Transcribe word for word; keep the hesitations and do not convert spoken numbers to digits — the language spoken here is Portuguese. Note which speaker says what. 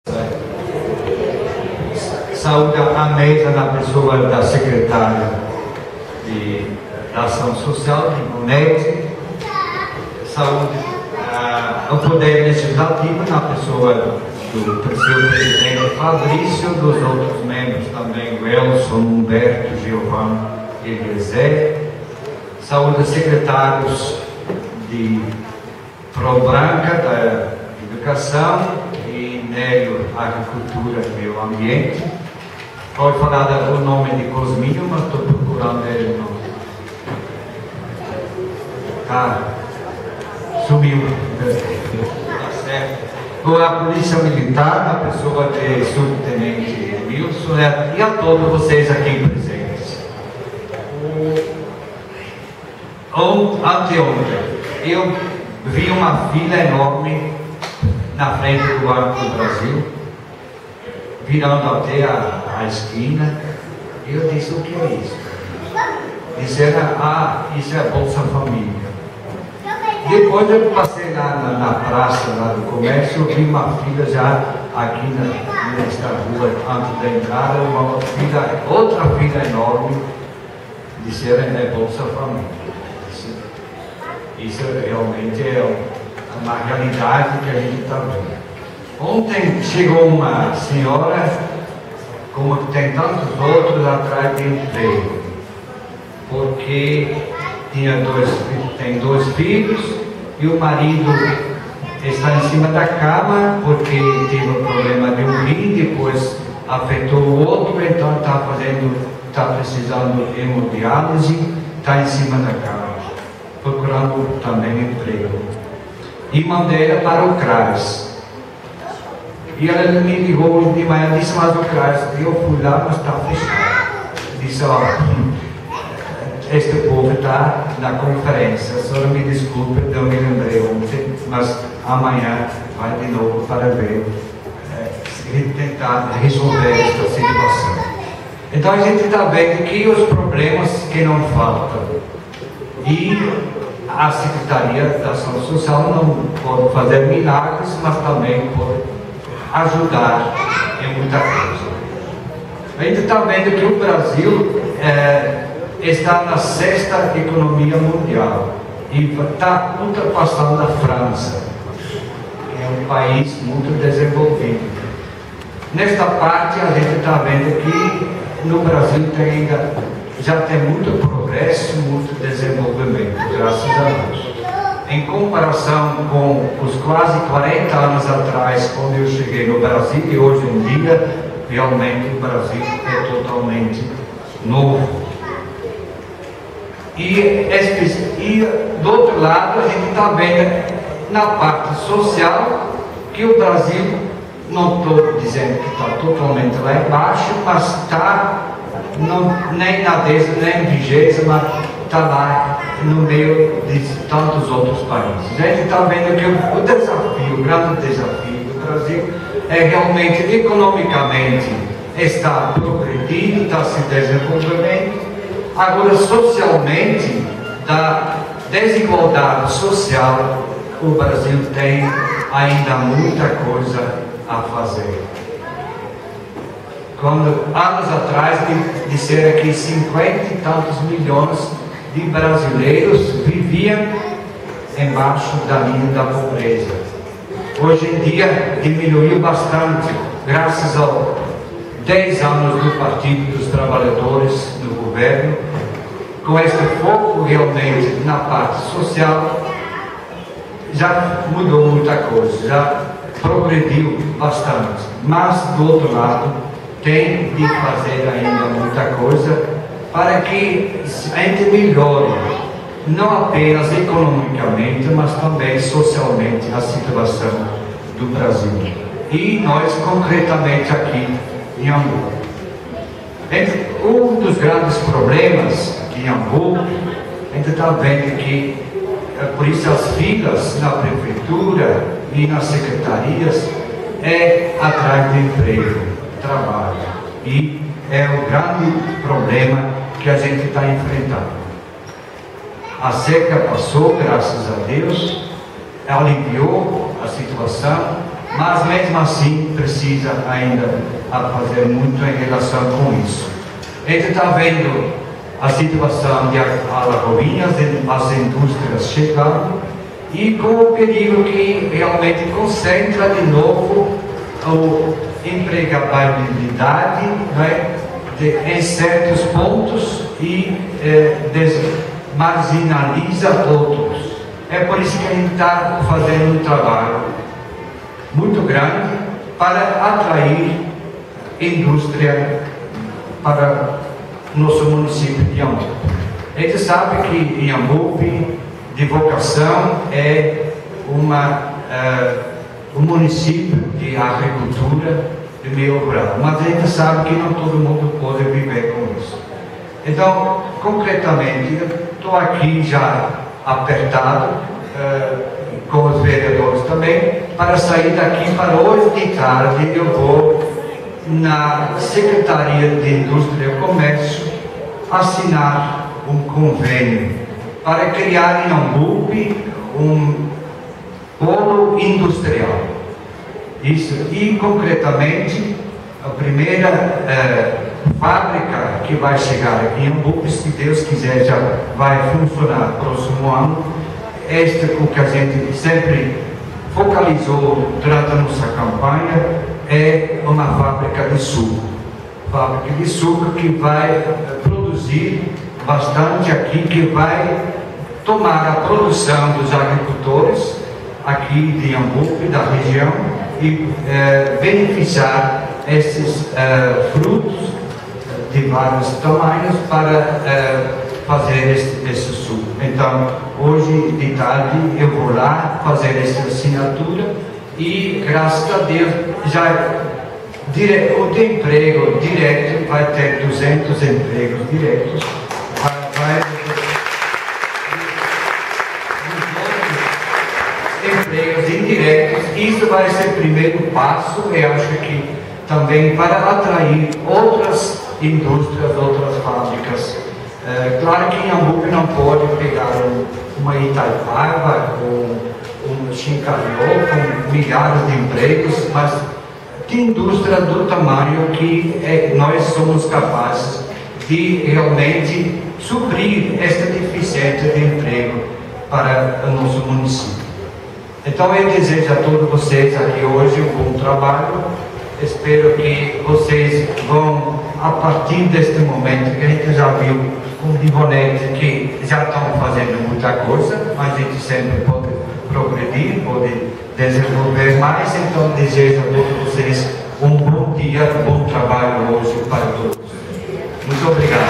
Speaker 1: Saúde a mesa na pessoa da secretária de Ação Social, de Bonete. Saúde ah, o Poder Legislativo na pessoa do terceiro presidente Fabrício, dos outros membros também, o Elson, Humberto, Giovanni e Eliezer. Saúde os secretários de Pro Branca, da Educação, e Nélio, Agricultura e Meio Ambiente. Pode falar o nome de Cosminho, mas estou procurando ele não. Tá. Sumiu. Tá certo. Ou a Polícia Militar, na pessoa de Subtenente Wilson, e a todos vocês aqui presentes. Ou anteontem, eu vi uma fila enorme na frente do Banco do Brasil, virando até a, a esquina, e eu disse: o que é isso? Disseram: ah, isso é Bolsa Família. Depois eu passei lá na, na praça lá do comércio, eu vi uma fila já aqui na, nesta rua, antes da entrada, uma fila, outra fila enorme, disseram: é Bolsa Família. Isso, isso realmente é uma realidade que a gente está vendo. Ontem chegou uma senhora, como tem tantos outros, atrás de emprego, porque tinha dois, tem dois filhos e o marido está em cima da cama porque teve um problema de um rim, depois afetou o outro, então está fazendo, está precisando de hemodiálise, está em cima da cama, procurando também emprego. E mandei ela para o CRAS. E ela me ligou de manhã e disse: mas o CRAS, eu fui lá, mas está fechado. Disse: ó, este povo está na conferência, a senhora me desculpe, eu me lembrei ontem, mas amanhã vai de novo para ver, é, tentar resolver esta situação. Então a gente está vendo que os problemas que não faltam, e a Secretaria da Ação Social não pode fazer milagres, mas também pode ajudar em muita coisa. A gente está vendo que o Brasil é, está na sexta economia mundial e está ultrapassando a França, que é um país muito desenvolvido. Nesta parte a gente está vendo que no Brasil tem ainda, já tem muito progresso, muito desenvolvimento, graças a Deus. Em comparação com os quase quarenta anos atrás, quando eu cheguei no Brasil, e hoje em dia, realmente o Brasil é totalmente novo. E, e do outro lado, a gente está vendo na parte social que o Brasil, não estou dizendo que está totalmente lá embaixo, mas está nem na décima, nem na vigésima, está lá no meio de tantos outros países. A gente está vendo que o, o desafio, o grande desafio do Brasil é realmente economicamente está progredindo, está se desenvolvendo. Agora, socialmente, da desigualdade social, o Brasil tem ainda muita coisa a fazer. Quando anos atrás disseram que cinquenta e tantos milhões de brasileiros viviam embaixo da linha da pobreza. Hoje em dia diminuiu bastante, graças aos dez anos do Partido dos Trabalhadores no governo. Com este foco realmente na parte social, já mudou muita coisa, já progrediu bastante. Mas, do outro lado, tem de fazer ainda muita coisa para que a gente melhore, não apenas economicamente, mas também socialmente, a situação do Brasil. E nós, concretamente, aqui em Hamburgo. Um dos grandes problemas aqui em Hamburgo, a gente está vendo que, por isso, as filas na prefeitura e nas secretarias é atrás de emprego, trabalho. E é o grande problema que a gente está enfrentando. A seca passou, graças a Deus, aliviou a situação, mas mesmo assim precisa ainda fazer muito em relação com isso. A gente está vendo a situação de Alagoinhas, as indústrias chegando, e com o perigo que realmente concentra de novo a empregabilidade, né, de, em certos pontos e eh, marginaliza outros. É por isso que a gente está fazendo um trabalho muito grande para atrair indústria para o nosso município de Iambupe. A gente sabe que Iambupe, de vocação, é uma, uh, um município de agricultura, de meio rural, mas a gente sabe que não todo mundo pode viver com isso. Então, concretamente, eu estou aqui já apertado, uh, com os vereadores também, para sair daqui para hoje de tarde. Eu vou na Secretaria de Indústria e Comércio assinar um convênio para criar em Iambupe um polo industrial. Isso, e concretamente a primeira eh, fábrica que vai chegar aqui em Iambupe, se Deus quiser, já vai funcionar no próximo ano. Esta o que a gente sempre focalizou durante a nossa campanha é uma fábrica de suco. Fábrica de suco que vai produzir bastante aqui, que vai tomar a produção dos agricultores aqui de Iambupe, da região, e eh, beneficiar esses eh, frutos de vários tamanhos para eh, fazer esse, esse suco. Então, hoje de tarde eu vou lá fazer essa assinatura e, graças a Deus, já dire, o de emprego direto vai ter duzentos empregos diretos. Vai, vai, empregos indiretos. Isso vai ser o primeiro passo, eu acho que também para atrair outras indústrias, outras fábricas. É, claro que em Iambupe não pode pegar um, uma Itaipava ou um Chincariol com milhares de empregos, mas de indústria do tamanho que é, nós somos capazes de realmente suprir esta deficiência de emprego para o nosso município. Então eu desejo a todos vocês aqui hoje um bom trabalho. Espero que vocês vão, a partir deste momento, que a gente já viu com o Divonete, que já estão fazendo muita coisa, mas a gente sempre pode progredir, pode desenvolver mais. Então desejo a todos vocês um bom dia, um bom trabalho hoje para todos. Muito obrigado.